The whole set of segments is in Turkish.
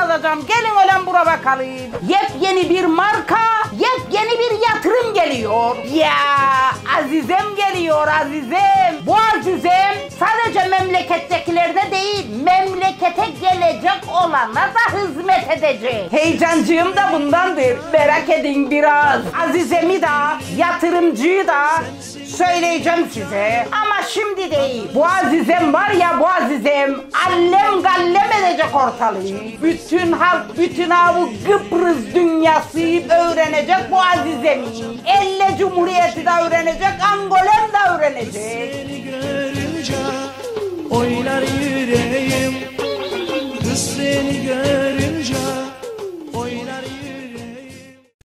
anlatacağım. Gelin ölen bura bakalım. Yepyeni bir marka, yepyeni bir yatırım geliyor. Ya Azizem geliyor, Azizem. Bu Azizem sadece memlekettekilerine değil, memlekete gelecek olana da hizmet edecek. Heyecancığım da bundandır. Merak edin biraz. Azizem'i de, yatırımcıyı da söyleyeceğim size. Ama şimdi değil. Bu Azizem var ya, bu Azizem allem gallem edecek ortalığı. Bütün halk, bütün bu Kıbrıs dünyası öğrenecek bu Azizem'i. Elle Cumhuriyeti de öğrenecek, Angolem de öğrenecek. Seni görünce oynar yüreğim. Kız seni görünce oynar yüreğim.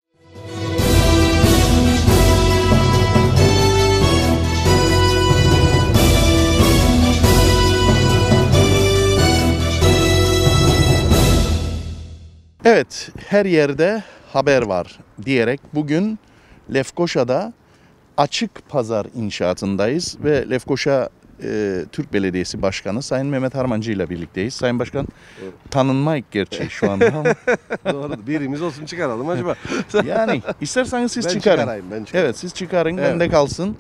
Evet, her yerde haber var diyerek bugün Lefkoşa'da açık pazar inşaatındayız ve Lefkoşa Türk Belediyesi Başkanı Sayın Mehmet Harmancı ile birlikteyiz. Sayın Başkan, tanınmayık gerçi şu anda ama. Doğru, birimiz olsun çıkaralım acaba. Yani isterseniz siz Ben çıkarın. çıkarayım. Evet, siz çıkarın, Evet. bende kalsın.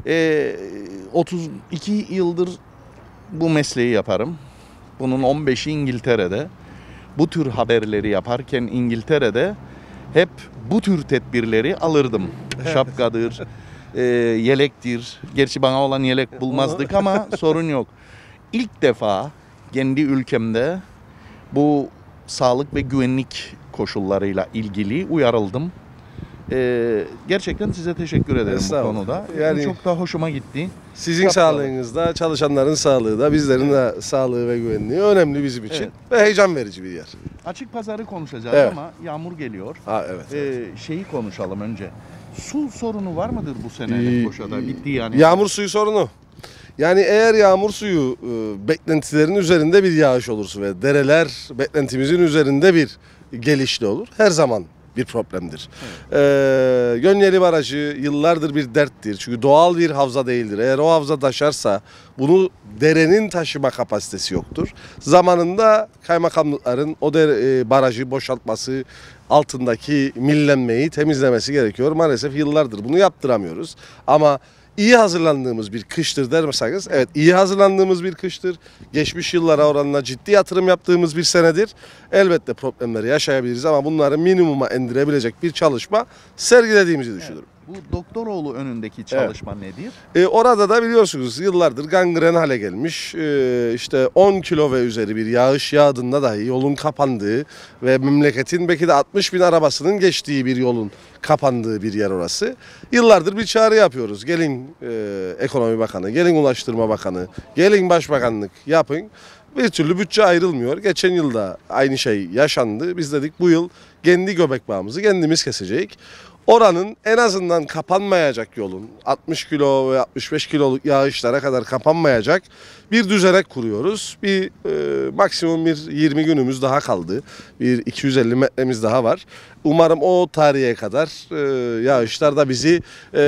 32 yıldır bu mesleği yaparım. Bunun 15'i İngiltere'de. Bu tür haberleri yaparken İngiltere'de hep bu tür tedbirleri alırdım. Şapkadır, yelektir. Gerçi bana olan yelek bulmazdık ama sorun yok. İlk defa kendi ülkemde bu sağlık ve güvenlik koşullarıyla ilgili uyarıldım. Gerçekten size teşekkür ederim bu konuda. Yani, çok da hoşuma gitti. Sizin sağlığınızda, çalışanların sağlığı da, bizlerin de sağlığı ve güvenliği önemli bizim için. Evet. Ve heyecan verici bir yer. Açık pazarı konuşacağız Evet. ama yağmur geliyor. Ha, evet. Şeyi konuşalım önce. Su sorunu var mıdır bu sene Lefkoşa'da? Bitti yani. Yağmur suyu sorunu. Yani eğer yağmur suyu beklentilerin üzerinde bir yağış olursa ve dereler beklentimizin üzerinde bir gelişli olur, her zaman bir problemdir. Gönyeli Barajı yıllardır bir derttir. Çünkü doğal bir havza değildir. Eğer o havza taşarsa bunu derenin taşıma kapasitesi yoktur. Zamanında kaymakamlıkların o barajı boşaltması, altındaki millenmeyi temizlemesi gerekiyor. Maalesef yıllardır bunu yaptıramıyoruz. Ama iyi hazırlandığımız bir kıştır derseniz, evet, iyi hazırlandığımız bir kıştır. Geçmiş yıllara oranla ciddi yatırım yaptığımız bir senedir. Elbette problemleri yaşayabiliriz ama bunları minimuma indirebilecek bir çalışma sergilediğimizi düşünüyorum. Bu Doktoroğlu önündeki çalışma nedir? Orada da biliyorsunuz yıllardır gangren hale gelmiş. İşte 10 kilo ve üzeri bir yağış yağdığında dahi yolun kapandığı ve memleketin belki de 60 bin arabasının geçtiği bir yolun kapandığı bir yer orası. Yıllardır bir çağrı yapıyoruz. Gelin Ekonomi Bakanı, gelin Ulaştırma Bakanı, gelin Başbakanlık yapın. Bir türlü bütçe ayrılmıyor. Geçen yılda aynı şey yaşandı. Biz dedik bu yıl kendi göbek bağımızı kendimiz kesecek. Oranın en azından kapanmayacak yolun 60 kilo ve 65 kiloluk yağışlara kadar kapanmayacak bir düzenek kuruyoruz. Bir maksimum bir 20 günümüz daha kaldı. Bir 250 metremiz daha var. Umarım o tarihe kadar yağışlar da bizi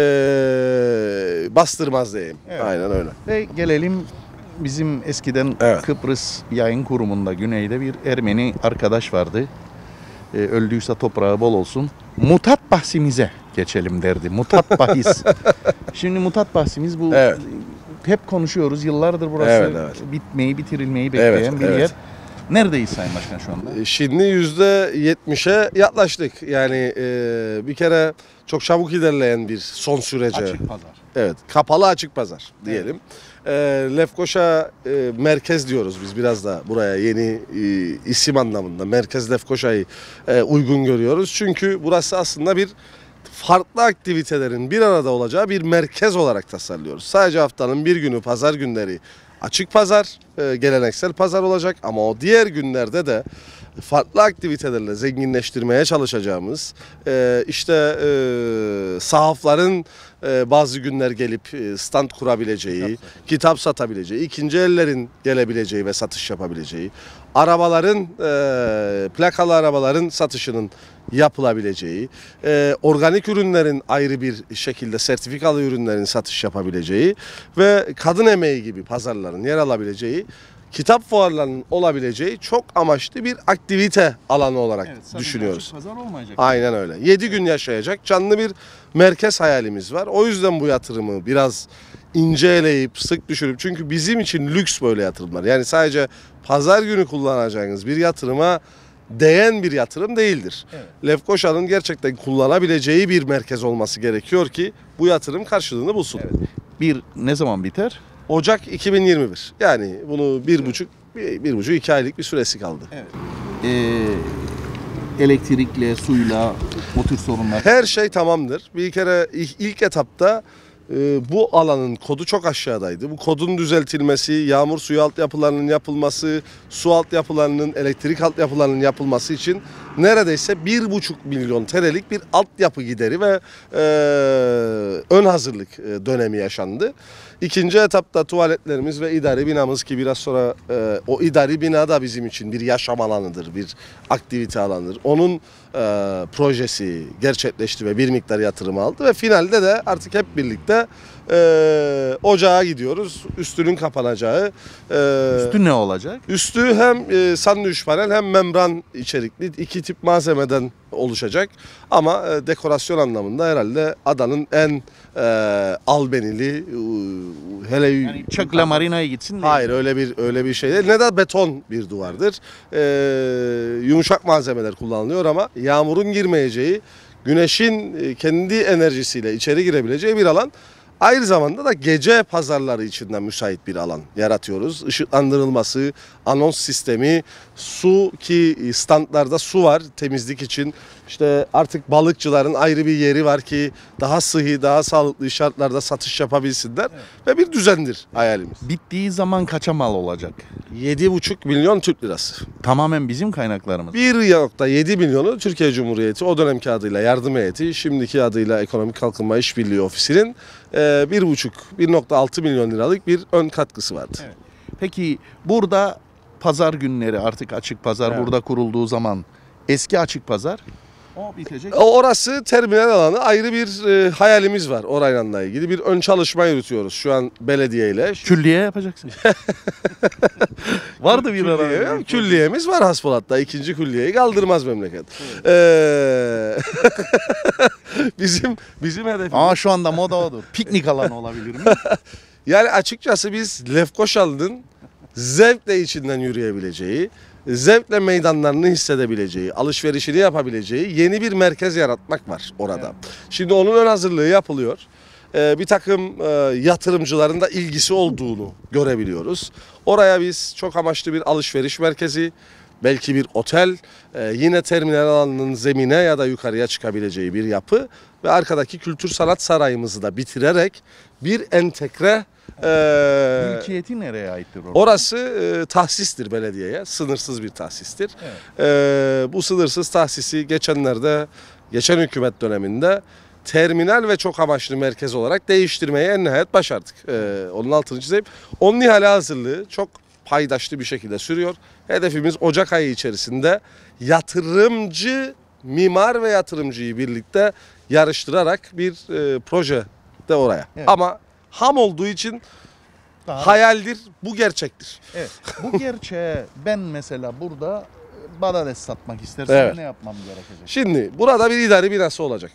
bastırmaz diyeyim. Evet. Aynen öyle. Ve gelelim bizim eskiden Kıbrıs Yayın Kurumu'nda güneyde bir Ermeni arkadaş vardı. Öldüyse toprağı bol olsun. Mutat bahsimize geçelim derdi. Mutat bahis. Şimdi mutat bahsimiz bu. Evet. Hep konuşuyoruz. Yıllardır burası bitmeyi, bitirilmeyi bekleyen bir yer. Neredeyiz Sayın Başkan şu anda? Şimdi %70'e yaklaştık. Yani bir kere çok çabuk ilerleyen bir son sürece. Açık pazar. Evet, kapalı açık pazar diyelim. Lefkoşa merkez diyoruz biz, biraz da buraya yeni isim anlamında Merkez Lefkoşa'yı uygun görüyoruz. Çünkü burası aslında bir farklı aktivitelerin bir arada olacağı bir merkez olarak tasarlıyoruz. Sadece haftanın bir günü pazar günleri açık pazar, geleneksel pazar olacak ama o diğer günlerde de farklı aktivitelerle zenginleştirmeye çalışacağımız, işte sahafların bazı günler gelip stand kurabileceği, kitap satabileceği, ikinci ellerin gelebileceği ve satış yapabileceği, arabaların, plakalı arabaların satışının yapılabileceği, organik ürünlerin ayrı bir şekilde sertifikalı ürünlerin satış yapabileceği ve kadın emeği gibi pazarların yer alabileceği kitap fuarlarının olabileceği çok amaçlı bir aktivite alanı olarak düşünüyoruz. Pazar olmayacak. Aynen öyle. 7 gün yaşayacak canlı bir merkez hayalimiz var. O yüzden bu yatırımı biraz inceleyip sık düşürüp, çünkü bizim için lüks böyle yatırımlar. Yani sadece pazar günü kullanacağınız bir yatırıma değen bir yatırım değildir. Evet. Lefkoşa'nın gerçekten kullanabileceği bir merkez olması gerekiyor ki bu yatırım karşılığını bulsun. Evet. Ne zaman biter? Ocak 2021. Yani bunu bir buçuk 2 aylık bir süresi kaldı. Evet. Elektrikle, suyla o tür sorunlar. Her şey tamamdır. Bir kere ilk etapta bu alanın kodu çok aşağıdaydı. Bu kodun düzeltilmesi, yağmur suyu altyapılarının yapılması, su altyapılarının, elektrik altyapılarının yapılması için neredeyse 1,5 milyon TL'lik bir altyapı gideri ve ön hazırlık dönemi yaşandı. İkinci etapta tuvaletlerimiz ve idari binamız, ki biraz sonra o idari bina da bizim için bir yaşam alanıdır, bir aktivite alanıdır. Onun projesi gerçekleşti ve bir miktar yatırım aldı ve finalde de artık hep birlikte ocağa gidiyoruz. Üstünün kapanacağı. Üstü ne olacak? Üstü hem sandviç panel hem membran içerikli 2 tip malzemeden oluşacak. Ama dekorasyon anlamında herhalde adanın en albenili, hele Yani Çakla Marina'ya gitsin diye. hayır öyle bir şey değil. Ne de beton bir duvardır. Yumuşak malzemeler kullanılıyor ama yağmurun girmeyeceği, güneşin kendi enerjisiyle içeri girebileceği bir alan. Aynı zamanda da gece pazarları içinden müsait bir alan yaratıyoruz. Işıklandırılması, anons sistemi, su, ki standlarda su var temizlik için. İşte artık balıkçıların ayrı bir yeri var ki daha sıhhi, daha sağlıklı şartlarda satış yapabilsinler. Ve bir düzendir hayalimiz. Bittiği zaman kaça mal olacak? 7,5 milyon Türk lirası. Tamamen bizim kaynaklarımız. 1,7 milyonu Türkiye Cumhuriyeti, o dönemki adıyla yardım heyeti, şimdiki adıyla Ekonomik Kalkınma İşbirliği Ofisi'nin 1,6 milyon liralık bir ön katkısı vardı. Evet. Peki burada pazar günleri, artık açık pazar Evet. burada kurulduğu zaman eski açık pazar o bitecek. Orası terminal alanı, ayrı bir hayalimiz var orayla ilgili. Bir ön çalışma yürütüyoruz şu an belediyeyle. Külliye yapacaksın. Vardı bir ara. Külliyemiz var Haspolat'ta. 2. külliyeyi kaldırmaz memleket. Bizim hedefimiz. Aa, şu anda moda odur. Piknik alanı olabilir mi? Yani açıkçası biz Lefkoşalı'nın zevkle içinden yürüyebileceği, zevkle meydanlarını hissedebileceği, alışverişini yapabileceği yeni bir merkez yaratmak var orada. Evet. Şimdi onun ön hazırlığı yapılıyor. Bir takım yatırımcıların da ilgisi olduğunu görebiliyoruz. Oraya biz çok amaçlı bir alışveriş merkezi, belki bir otel, yine terminal alanının zemine ya da yukarıya çıkabileceği bir yapı ve arkadaki kültür sanat sarayımızı da bitirerek bir entegre Mülkiyeti nereye aittir orada? orası tahsistir belediyeye. Sınırsız bir tahsistir. Bu sınırsız tahsisi geçen hükümet döneminde terminal ve çok amaçlı merkez olarak değiştirmeyi en nihayet başardık. Onun altını çizeyim. Onun ihale hazırlığı çok paydaşlı bir şekilde sürüyor. Hedefimiz Ocak ayı içerisinde yatırımcı, mimar ve yatırımcıyı birlikte yarıştırarak bir proje de oraya. Evet. Ama ham olduğu için hayaldir, bu gerçektir. Evet. Bu gerçeğe ben mesela burada badades satmak istersem Evet. ne yapmam gerekecek? Şimdi burada bir idari binası olacak.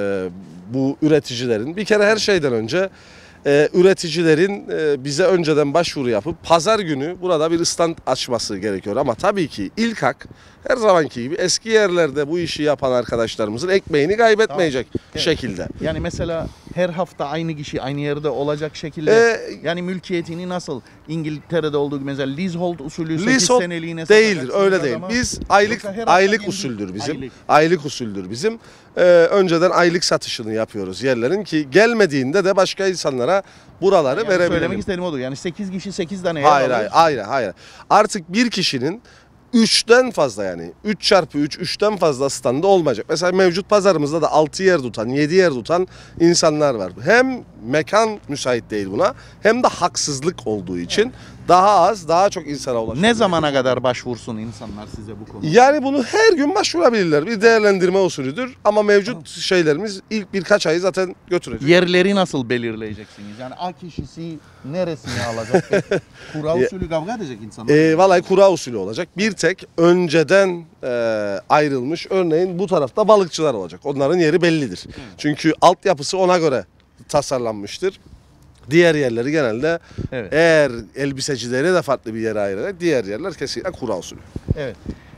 Bu üreticilerin. Bir kere her şeyden önce üreticilerin bize önceden başvuru yapıp pazar günü burada bir stand açması gerekiyor. Ama tabii ki ilk hak her zamanki gibi eski yerlerde bu işi yapan arkadaşlarımızın ekmeğini kaybetmeyecek Evet. şekilde. Yani mesela her hafta aynı kişi aynı yerde olacak şekilde, yani mülkiyetini nasıl İngiltere'de olduğu gibi mesela leasehold usulü 8 Leasehold seneliğine değildir, satacaksınız öyle değil. adama. Biz Yoksa her hafta aylık kendi- usuldür bizim. Aylık. Aylık usuldür bizim. Önceden aylık satışını yapıyoruz yerlerin ki gelmediğinde de başka insanlara buraları Yani verebilelim. söylemek istediğim odur. Yani 8 kişi 8 tane yer Hayır. Artık bir kişinin 3'ten fazla, yani 3x3, 3'ten fazla standı olmayacak. Mesela mevcut pazarımızda da 6 yer tutan, 7 yer tutan insanlar var. Hem mekan müsait değil buna hem de haksızlık olduğu için daha az, daha çok insana ulaşabilir. Ne zamana kadar başvursun insanlar size bu konuda? Yani bunu her gün başvurabilirler. Bir değerlendirme usulüdür ama mevcut şeylerimiz ilk birkaç ayı zaten götürecek. Yerleri nasıl belirleyeceksiniz? Yani A kişisi neresini alacak? Kura usulü kavga edecek insanlar. Vallahi kura usulü olacak. Bir tek önceden ayrılmış, örneğin bu tarafta balıkçılar olacak. Onların yeri bellidir. Çünkü altyapısı ona göre tasarlanmıştır. Diğer yerleri genelde eğer elbisecileri de farklı bir yere ayırarak diğer yerler kesinlikle kura usulü. Evet.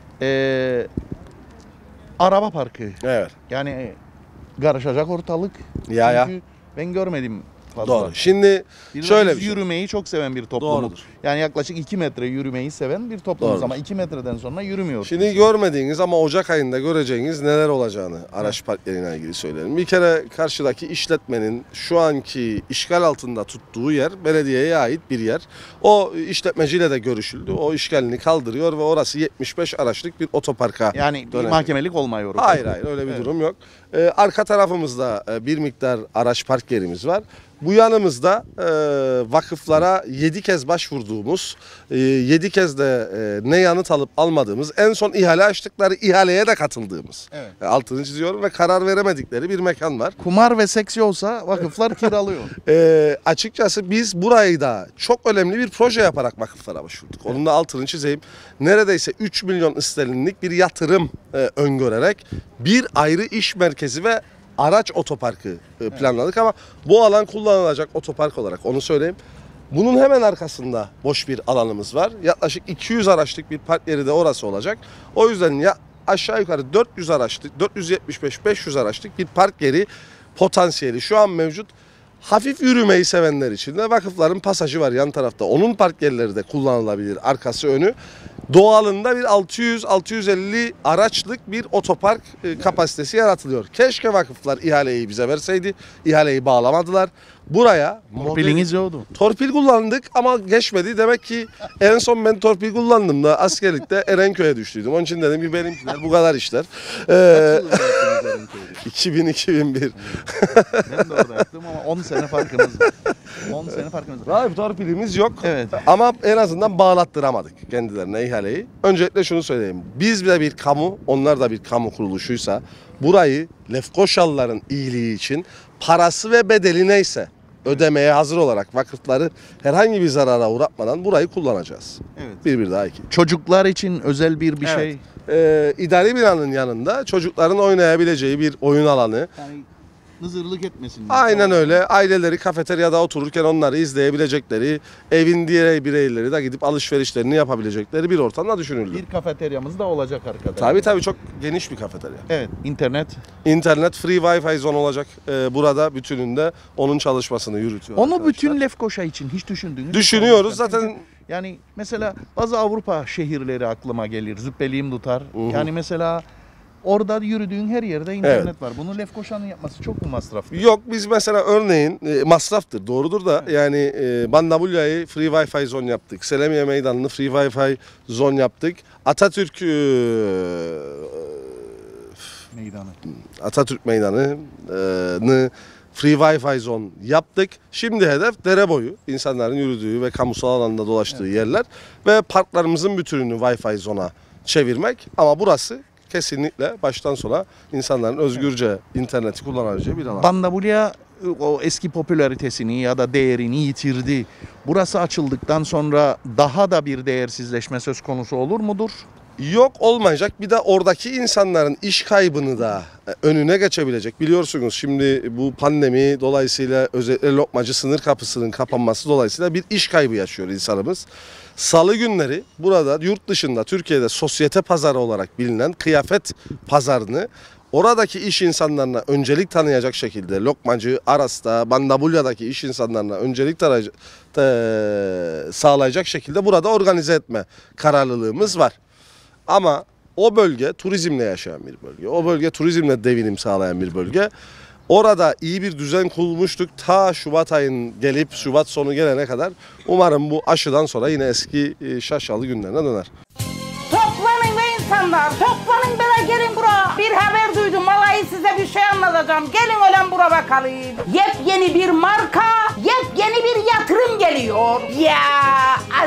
Araba parkı. Evet. Yani karışacak ortalık. Ya. Çünkü ben görmedim fazla. Doğru. Şimdi Biz şöyle bir şey. yürümeyi çok seven bir toplumuz. Doğrudur. Yani yaklaşık 2 metre yürümeyi seven bir toplumuz Doğrudur. ama 2 metreden sonra yürümüyor. Şimdi görmediğiniz ama Ocak ayında göreceğiniz neler olacağını araç parklarıyla ilgili söyleyelim. Bir kere karşıdaki işletmenin şu anki işgal altında tuttuğu yer belediyeye ait bir yer. O işletmeciyle de görüşüldü. O işgalini kaldırıyor ve orası 75 araçlık bir otoparka Yani dönecek. mahkemelik olmuyor. Hayır öyle bir durum yok. Arka tarafımızda bir miktar araç park yerimiz var. Bu yanımızda vakıflara 7 kez başvurduğumuz, 7 kez de ne yanıt alıp almadığımız, en son ihale açtıkları ihaleye de katıldığımız. Evet. Altını çiziyorum ve karar veremedikleri bir mekan var. Kumar ve seks yoksa vakıflar kiralıyor. Açıkçası biz burayı da çok önemli bir proje yaparak vakıflara başvurduk. Onun da altını çizeyim. Neredeyse 3 milyon sterlinlik bir yatırım öngörerek bir ayrı iş merkezi ve araç otoparkı planladık ama bu alan kullanılacak otopark olarak onu söyleyeyim. Bunun hemen arkasında boş bir alanımız var. Yaklaşık 200 araçlık bir park yeri de orası olacak. O yüzden ya aşağı yukarı 400 araçlık, 475-500 araçlık bir park yeri potansiyeli şu an mevcut. Hafif yürümeyi sevenler için de vakıfların pasajı var yan tarafta. Onun park yerleri de kullanılabilir, arkası önü. Doğalında bir 600-650 araçlık bir otopark kapasitesi yaratılıyor. Keşke vakıflar ihaleyi bize verseydi. İhaleyi bağlamadılar. Buraya Piliniz yoktu. torpil kullandık ama geçmedi. Demek ki en son ben torpil kullandım da askerlikte Erenköy'e düştüydüm. Onun için dedim ki benimkiler bu kadar işler. 2000-2001. Ben de orada yaptım ama 10 sene farkımız var. 10 sene farkımız var. Hayır, torpilimiz yok. Evet. Ama en azından bağlattıramadık kendilerine ihaleyi. Öncelikle şunu söyleyeyim. Biz de bir kamu, onlar da bir kamu kuruluşuysa burayı Lefkoşalıların iyiliği için parası ve bedeli neyse ödemeye hazır olarak vakıfları herhangi bir zarara uğratmadan burayı kullanacağız. Evet. Bir daha iki. Çocuklar için özel bir Evet. şey. İdari binanın yanında çocukların oynayabileceği bir oyun alanı. Yani hızırlık etmesin. Aynen öyle. Aileleri kafeteryada otururken onları izleyebilecekleri, evin diğer bireyleri de gidip alışverişlerini yapabilecekleri bir ortamda düşünüldü. Bir kafeteryamız da olacak arkadaşlar. Tabii çok geniş bir kafeterya. Evet, internet. İnternet, free wifi zone olacak burada bütününde onun çalışmasını yürütüyor. Onu arkadaşlar. bütün Lefkoşa için hiç düşündünüz mü? Düşünüyoruz zaten. Yani mesela bazı Avrupa şehirleri aklıma gelir. Züppeliğim tutar. Yani mesela orada yürüdüğün her yerde internet var. Bunu Lefkoşa'nın yapması çok mu masraflı? Yok, biz mesela örneğin masraftır, doğrudur da yani Bandabulya'yı free wifi zone yaptık. Selemiye Meydanı'nı free wifi zone yaptık. Atatürk Meydanı'nı free wifi zone yaptık. Şimdi hedef dere boyu insanların yürüdüğü ve kamusal alanda dolaştığı yerler ve parklarımızın bütününü wifi zone'a çevirmek. Ama burası kesinlikle baştan sona insanların özgürce interneti kullanabileceği bir alan. Bandabulya o eski popülaritesini ya da değerini yitirdi. Burası açıldıktan sonra daha da bir değersizleşme söz konusu olur mudur? Yok, olmayacak. Bir de oradaki insanların iş kaybını da önüne geçebilecek. Biliyorsunuz şimdi bu pandemi dolayısıyla özellikle lokmacı sınır kapısının kapanması dolayısıyla bir iş kaybı yaşıyor insanımız. Salı günleri burada yurt dışında Türkiye'de sosyete pazarı olarak bilinen kıyafet pazarını oradaki iş insanlarına öncelik tanıyacak şekilde Lokmacı, Aras'ta, Bandabulya'daki iş insanlarına öncelik sağlayacak şekilde burada organize etme kararlılığımız var. Ama o bölge turizmle yaşayan bir bölge. O bölge turizmle devinim sağlayan bir bölge. Orada iyi bir düzen kurmuştuk. Ta Şubat ayın gelip Şubat sonu gelene kadar umarım bu aşıdan sonra yine eski şaşalı günlerine döner. Toplanın be insanlar, toplanın böyle gelin bura. Bir haber duydum, vallahi size bir şey anlatacağım. Gelin ölen bura bakalım. Yepyeni bir marka, yepyeni bir yatırım geliyor. Ya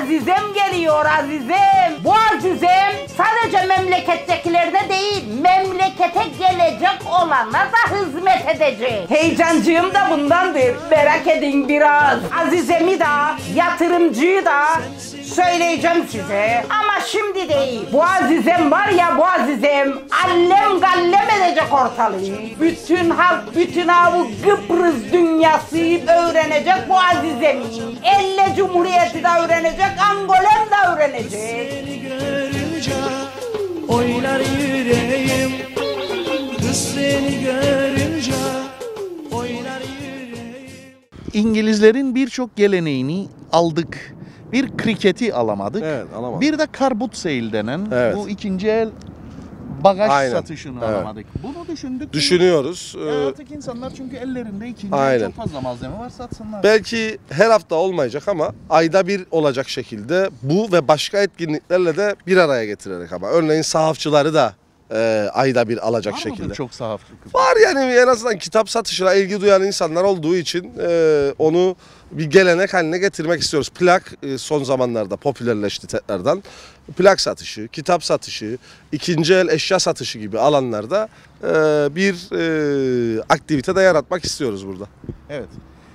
Azizem geliyor azizem. Bu azizem sadece memlekettekilerine değil, memlekete gelecek olana da hizmet edecek. Heyecancığım da bundandır. Merak edin biraz. Azizemi de, yatırımcıyı da söyleyeceğim size. Ama şimdi değil. Bu azizem var ya, bu azizem allem gallem edecek ortalığı. Bütün halk, bütün bu Kıbrıs dünyası öğrenecek bu azizemi. Elle Cumhuriyeti de öğrenecek, Angolem de öğrenecek. Seni görünce oynar yüreğim. Kız seni görünce oynar yüreğim. İngilizlerin birçok geleneğini aldık. Bir kriketi alamadık. Evet, alamadık. Bir de karbut sale denen Evet. bu ikinci el bagaj Aynen. satışını Evet. alamadık. Bunu düşündük. Düşünüyoruz. Artık insanlar çünkü ellerinde ikinci el Aynen. çok fazla malzeme var, satsınlar. Belki her hafta olmayacak ama ayda bir olacak şekilde bu ve başka etkinliklerle de bir araya getirerek ama. Örneğin sahafçıları da ayda bir alacak Var mıdır şekilde. çok sahaflık? Var yani en azından kitap satışına ilgi duyan insanlar olduğu için onu bir gelenek haline getirmek istiyoruz. Plak son zamanlarda popülerleşti tekrardan. Plak satışı, kitap satışı, ikinci el eşya satışı gibi alanlarda bir aktivite de yaratmak istiyoruz burada. Evet.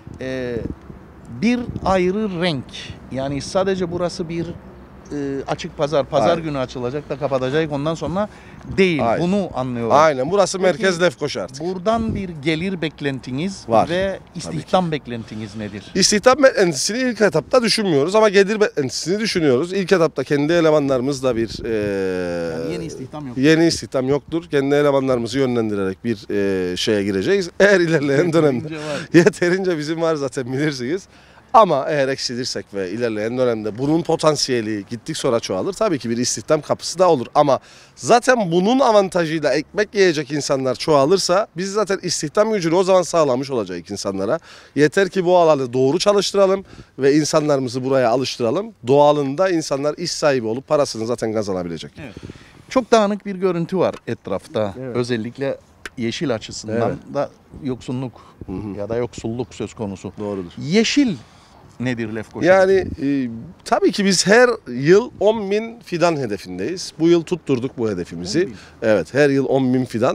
Bir ayrı renk. Yani sadece burası bir açık pazar. Pazar Aynen. günü açılacak da kapatacak. Ondan sonra değil. Aynen. Bunu anlıyorum. Aynen burası Peki, merkez Lefkoşa artık. Buradan bir gelir beklentiniz Var. ve istihdam beklentiniz nedir? İstihdam beklentisini ilk etapta düşünmüyoruz ama gelir beklentisini düşünüyoruz. İlk etapta kendi elemanlarımızla bir Yani yeni istihdam yok. yeni istihdam yoktur. Kendi elemanlarımızı yönlendirerek bir şeye gireceğiz. Eğer ilerleyen dönemde Yeterince var. yeterince bizim var zaten bilirsiniz. Ama eğer eksilirsek ve ilerleyen dönemde bunun potansiyeli gittik sonra çoğalır. Tabii ki bir istihdam kapısı da olur. Ama zaten bunun avantajıyla ekmek yiyecek insanlar çoğalırsa biz zaten istihdam gücünü o zaman sağlamış olacağız insanlara. Yeter ki bu alanı doğru çalıştıralım ve insanlarımızı buraya alıştıralım. Doğalında insanlar iş sahibi olup parasını zaten kazanabilecek. Evet. Çok dağınık bir görüntü var etrafta. Evet. Özellikle yeşil açısından Evet. da yoksunluk ya da yoksulluk söz konusu. Doğrudur. Yeşil nedir Lefkoşa? Yani tabii ki biz her yıl 10.000 fidan hedefindeyiz. Bu yıl tutturduk bu hedefimizi. 10.000. Evet, her yıl 10.000 fidan.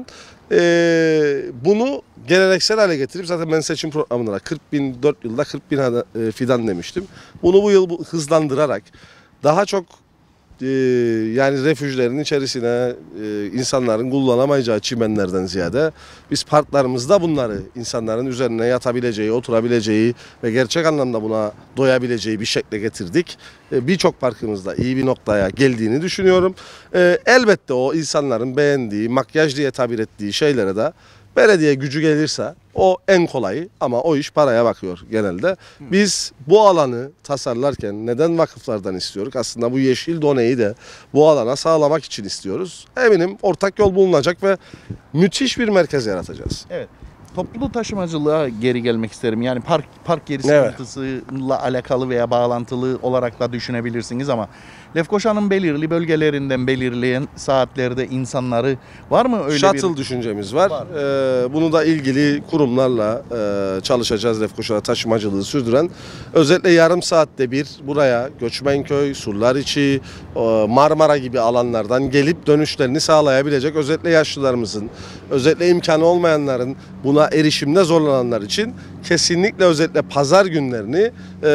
Bunu geleneksel hale getirip zaten ben seçim programına 4 yılda 40.000 fidan demiştim. Bunu bu yıl hızlandırarak daha çok yani refüjlerin içerisine insanların kullanamayacağı çimenlerden ziyade biz parklarımızda bunları insanların üzerine yatabileceği, oturabileceği ve gerçek anlamda buna doyabileceği bir şekle getirdik. Birçok parkımızda iyi bir noktaya geldiğini düşünüyorum. Elbette o insanların beğendiği, makyaj diye tabir ettiği şeylere de belediye gücü gelirse o en kolayı ama o iş paraya bakıyor genelde. Biz bu alanı tasarlarken neden vakıflardan istiyoruz? Aslında bu yeşil doneyi de bu alana sağlamak için istiyoruz. Eminim ortak yol bulunacak ve müthiş bir merkez yaratacağız. Evet. Toplu taşımacılığa geri gelmek isterim. Yani park yeri Evet. sıkıntısıyla alakalı veya bağlantılı olarak da düşünebilirsiniz ama Lefkoşa'nın belirli bölgelerinden belirleyen saatlerde insanları var mı öyle Shuttle bir? düşüncemiz var. Var. Bunu da ilgili kurumlarla çalışacağız Lefkoşa'da taşımacılığı sürdüren. Özellikle yarım saatte bir buraya Göçmenköy, Surlariçi, Marmara gibi alanlardan gelip dönüşlerini sağlayabilecek özellikle yaşlılarımızın, özellikle imkanı olmayanların buna erişimde zorlananlar için kesinlikle özellikle pazar günlerini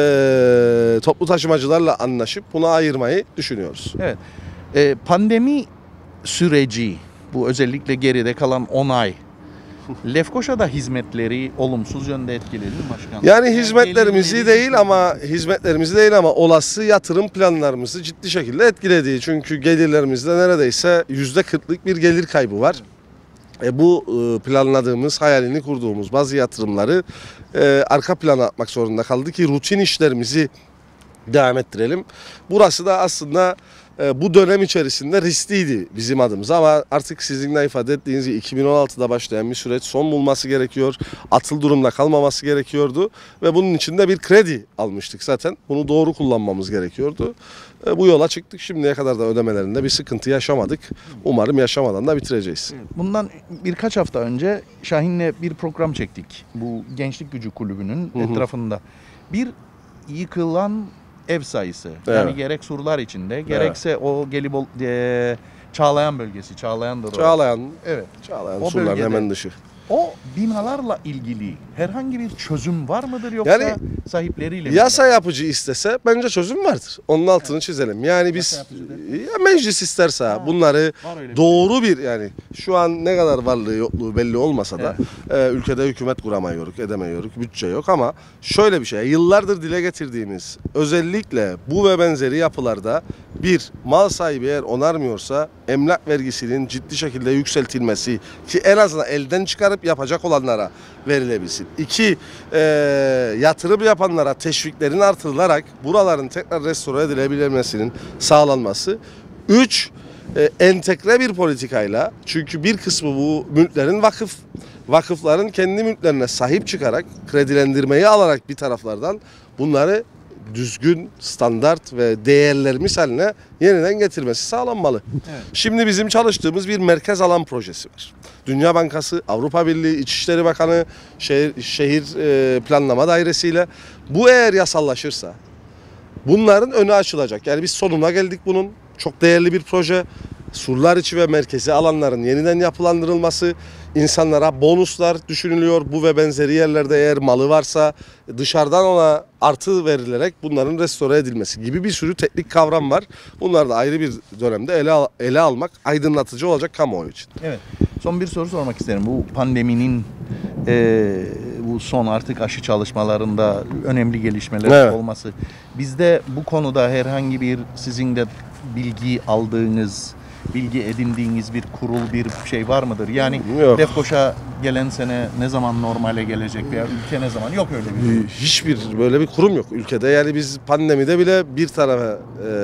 toplu taşımacılarla anlaşıp buna ayırmayı düşünüyoruz. Evet. Pandemi süreci, bu özellikle geride kalan 10 ay Lefkoşa'da hizmetleri olumsuz yönde etkiledi mi başkanım? Yani hizmetlerimizi gelirleri- değil ama olası yatırım planlarımızı ciddi şekilde etkiledi. Çünkü gelirlerimizde neredeyse %40'lık bir gelir kaybı var. Bu planladığımız, hayalini kurduğumuz bazı yatırımları arka plana atmak zorunda kaldı ki rutin işlerimizi devam ettirelim. Burası da aslında bu dönem içerisinde riskliydi bizim adımıza ama artık sizin de ifade ettiğiniz gibi 2016'da başlayan bir süreç son bulması gerekiyor. Atıl durumda kalmaması gerekiyordu ve bunun için de bir kredi almıştık zaten. Bunu doğru kullanmamız gerekiyordu. Bu yola çıktık. Şimdiye kadar da ödemelerinde bir sıkıntı yaşamadık. Umarım yaşamadan da bitireceğiz. Bundan birkaç hafta önce Şahin'le bir program çektik. Bu Gençlik Gücü Kulübü'nün etrafında. Bir yıkılan ev sayısı. Yani Evet. gerek surlar içinde, gerekse o Gelibolu, Çağlayan bölgesi, Çağlayan'dır o. Çağlayan, Evet. Çağlayan O surların bölgede. hemen dışı. O binalarla ilgili herhangi bir çözüm var mıdır yoksa Yani sahipleriyle mi? Yasa yapıcı istese bence çözüm vardır. Onun altını çizelim. Yani biz yapıcı ya meclis isterse bunları var öyle bir doğru bir yani şu an ne kadar varlığı yokluğu belli olmasa da ülkede hükümet kuramıyoruz, edemiyoruz, bütçe yok ama şöyle bir şey yıllardır dile getirdiğimiz özellikle bu ve benzeri yapılarda bir mal sahibi eğer onarmıyorsa emlak vergisinin ciddi şekilde yükseltilmesi ki en azından elden çıkarıp yapacak olanlara verilebilsin. İki, yatırım yapanlara teşviklerin artırılarak buraların tekrar restore edilebilmesinin sağlanması. Üç, entegre bir politikayla çünkü bir kısmı bu mülklerin vakıfların kendi mülklerine sahip çıkarak kredilendirmeyi alarak bir taraflardan bunları düzgün, standart ve değerlerimiz haline yeniden getirmesi sağlanmalı. Evet. Şimdi bizim çalıştığımız bir merkez alan projesi var. Dünya Bankası, Avrupa Birliği, İçişleri Bakanı, şehir planlama dairesiyle bu eğer yasallaşırsa bunların önü açılacak. Yani biz sonuna geldik bunun. Çok değerli bir proje. Surlar içi ve merkezi alanların yeniden yapılandırılması, insanlara bonuslar düşünülüyor. Bu ve benzeri yerlerde eğer malı varsa dışarıdan ona artı verilerek bunların restore edilmesi gibi bir sürü teknik kavram var. Bunlar da ayrı bir dönemde ele almak aydınlatıcı olacak kamuoyu için. Evet. Son bir soru sormak isterim. Bu pandeminin bu son artık aşı çalışmalarında önemli gelişmeler Evet. olması. Bizde bu konuda herhangi bir sizin de bilgi aldığınız, bilgi edindiğiniz bir kurul, bir şey var mıdır? Yani Yok. Lefkoşa gelen sene ne zaman normale gelecek veya ülke ne zaman? Yok öyle bir şey. Hiçbir böyle bir kurum yok ülkede. Yani biz pandemide bile bir tarafa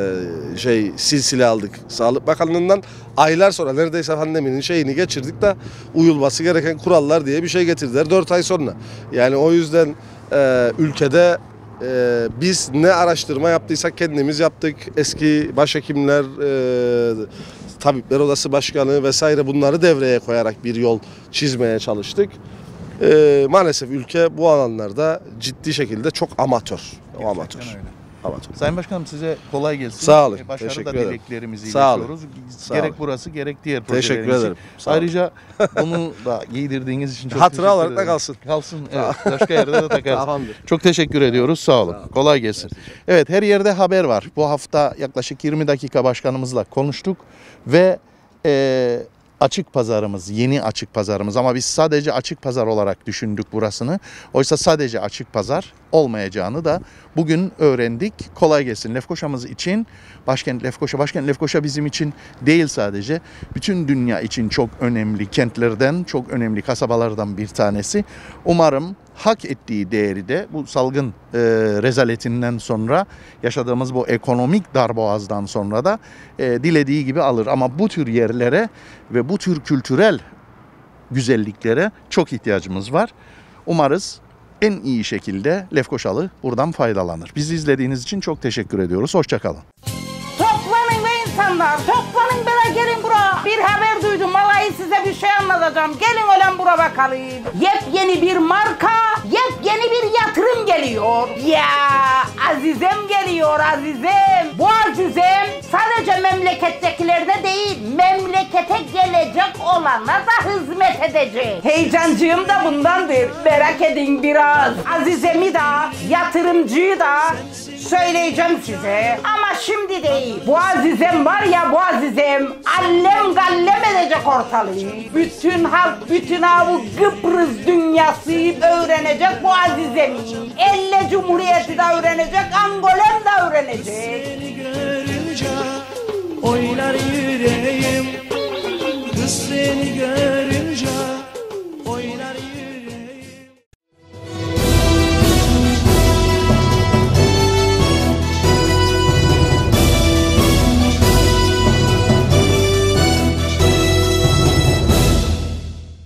silsile aldık Sağlık Bakanlığı'ndan. Aylar sonra neredeyse pandeminin şeyini geçirdik de uyulması gereken kurallar diye bir şey getirdiler 4 ay sonra. Yani o yüzden ülkede biz ne araştırma yaptıysak kendimiz yaptık. Eski başhekimler, Tabipler Odası Başkanı vesaire bunları devreye koyarak bir yol çizmeye çalıştık. Maalesef ülke bu alanlarda ciddi şekilde çok amatör. Gerçekten öyle. Sayın Başkanım size kolay gelsin. Sağ olun. Başarı Teşekkür da ederim. dileklerimizi Sağ olun. iletiyoruz. Sağ Gerek olun. burası gerek diğer Teşekkür projeleriniz. ederim. Sağ olun. Ayrıca bunu da giydirdiğiniz için çok Hatıra teşekkür olarak da ederim. kalsın. Kalsın. Evet. Başka yerde de takarız. Tamamdır. Çok teşekkür ediyoruz. Sağ olun. Kolay gelsin. Evet, her yerde haber var. Bu hafta yaklaşık 20 dakika başkanımızla konuştuk ve açık pazarımız, yeni açık pazarımız ama biz sadece açık pazar olarak düşündük burasını. Oysa sadece açık pazar olmayacağını da bugün öğrendik. Kolay gelsin Lefkoşa'mız için. Başkent Lefkoşa bizim için değil sadece. Bütün dünya için çok önemli kentlerden, çok önemli kasabalardan bir tanesi. Umarım hak ettiği değeri de bu salgın rezaletinden sonra yaşadığımız bu ekonomik darboğazdan sonra da dilediği gibi alır. Ama bu tür yerlere ve bu tür kültürel güzelliklere çok ihtiyacımız var. Umarız en iyi şekilde Lefkoşalı buradan faydalanır. Bizi izlediğiniz için çok teşekkür ediyoruz. Hoşça kalın. Toplanın be insanlar, toplanın bana gelin bura. Bir haber duydum, vallahi size bir şey anlatacağım. Gelin ölen bura bakalım. Yepyeni bir marka, yepyeni bir yatırım geliyor. Ya Azizem geliyor, Azizem. Bu Azizem sadece memlekettekilerde değil, memlekete gelecek olana da hizmet edecek. Heyecancığım da bundandır. Merak edin biraz. Azizem'i de, yatırımcıyı da söyleyeceğim size. Ama şimdi değil. Bu Azizem var ya, bu Azizem allem gallem edecek ortalığı. Bütün halk, bütün bu Kıbrıs dünyası öğrenecek bu Azizem'i. Elle Cumhuriyeti de öğrenecek, Angolem de öğrenecek. Seni görünce oynar yüreğim. Kız seni görünce